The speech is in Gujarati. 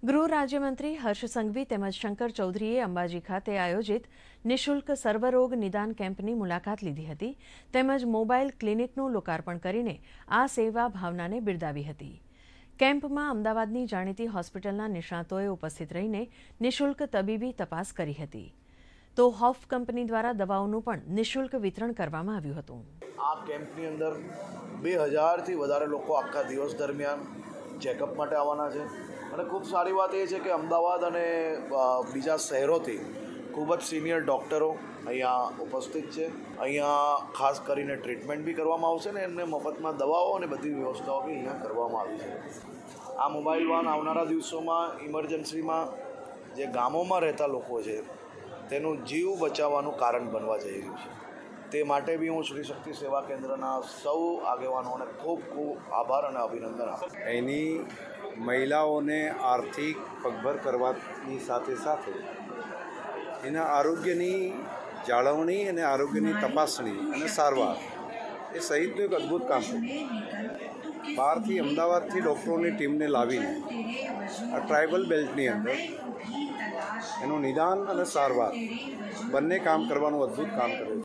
ગૃહ રાજ્યમંત્રી હર્ષ સંઘવી તેમજ શંકર ચૌધરીએ અંબાજી ખાતે આયોજિત નિઃશુલ્ક સર્વરોગ નિદાન કેમ્પની મુલાકાત લીધી હતી તેમજ મોબાઈલ ક્લિનિકનું લોકાર્પણ કરીને આ સેવા ભાવનાને બિરદાવી હતી। કેમ્પમાં અમદાવાદની જાણીતી હોસ્પિટલના નિષ્ણાતોએ ઉપસ્થિત રહીને નિઃશુલ્ક તબીબી તપાસ કરી હતી તો હોફ કંપની દ્વારા દવાઓનું પણ નિઃશુલ્ક વિતરણ કરવામાં આવ્યું હતું। આ કેમ્પની અંદર 2000થી વધારે લોકો આખા દિવસ દરમિયાન ચેકઅપ માટે આવવાના છે અને ખૂબ સારી વાત એ છે કે અમદાવાદ અને બીજા શહેરોથી ખૂબ જ સિનિયર ડૉક્ટરો અહીંયા ઉપસ્થિત છે। અહીંયા ખાસ કરીને ટ્રીટમેન્ટ બી કરવામાં આવશે ને એમને મફતમાં દવાઓ અને બધી વ્યવસ્થાઓ બી અહીંયા કરવામાં આવી છે। આ મોબાઈલ વાન આવનારા દિવસોમાં ઇમરજન્સીમાં જે ગામોમાં રહેતા લોકો છે તેનું જીવ બચાવવાનું કારણ બનવા જઈ રહ્યું છે। તે માટે બી હું શ્રી શક્તિ સેવા કેન્દ્રના સૌ આગેવાનોને ખૂબ ખૂબ આભાર અને અભિનંદન આપું। એની મહિલાઓને આર્થિક પગભર કરવાની સાથે સાથે એના આરોગ્યની જાળવણી અને આરોગ્યની તપાસણી અને સારવાર એ સહિતનું એક અદ્ભુત કામ કર્યું। બહારથી અમદાવાદથી ડૉક્ટરોની ટીમને લાવીને આ ટ્રાઇબલ બેલ્ટની અંદર એનું નિદાન અને સારવાર બંને કામ કરવાનું અદ્ભુત કામ કર્યું।